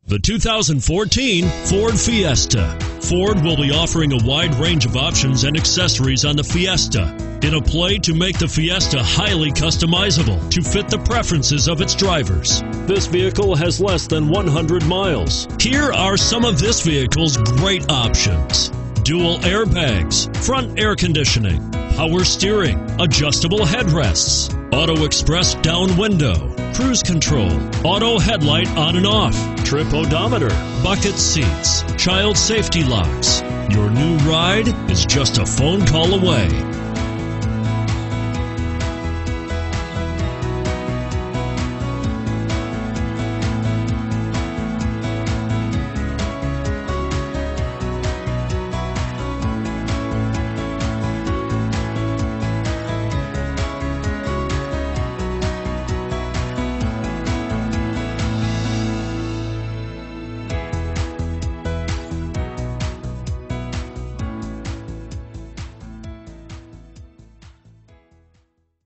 The 2014 Ford Fiesta. Ford will be offering a wide range of options and accessories on the Fiesta in a play to make the Fiesta highly customizable to fit the preferences of its drivers. This vehicle has less than 100 miles. Here are some of this vehicle's great options: dual airbags, front air conditioning, power steering, adjustable headrests, auto express down window, cruise control, auto headlight on and off, trip odometer, bucket seats, child safety locks. Your new ride is just a phone call away.